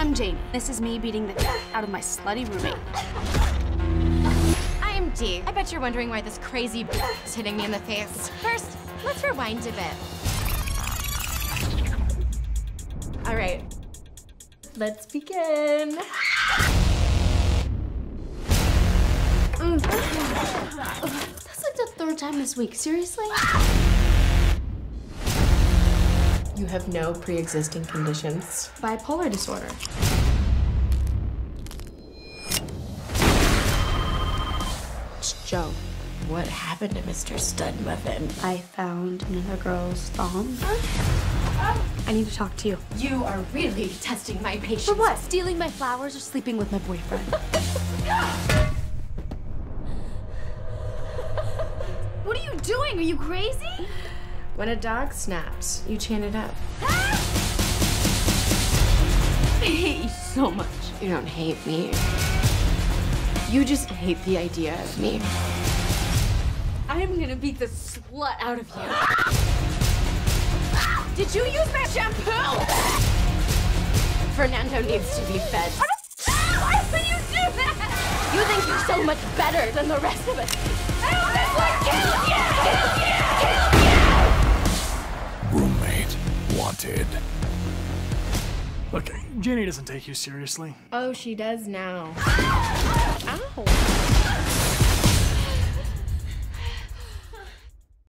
I'm Janie. This is me beating the out of my slutty roommate. I'm Dee. I bet you're wondering why this crazy is hitting me in the face. First, let's rewind a bit. All right, let's begin. That's like the third time this week. Seriously? You have no pre-existing conditions. Bipolar disorder. Joe, what happened to Mr. Stud Muffin? I found another girl's thong. I need to talk to you. You are really testing my patience. For what? Stealing my flowers or sleeping with my boyfriend? What are you doing? Are you crazy? When a dog snaps, you chain it up. I hate you so much. You don't hate me. You just hate the idea of me. I'm gonna beat the slut out of you. Did you use my shampoo? Fernando needs to be fed. Why would you do that? You think you're so much better than the rest of us. This would kill you! Roommate wanted. Look, Janie doesn't take you seriously. Oh, she does now. Ow.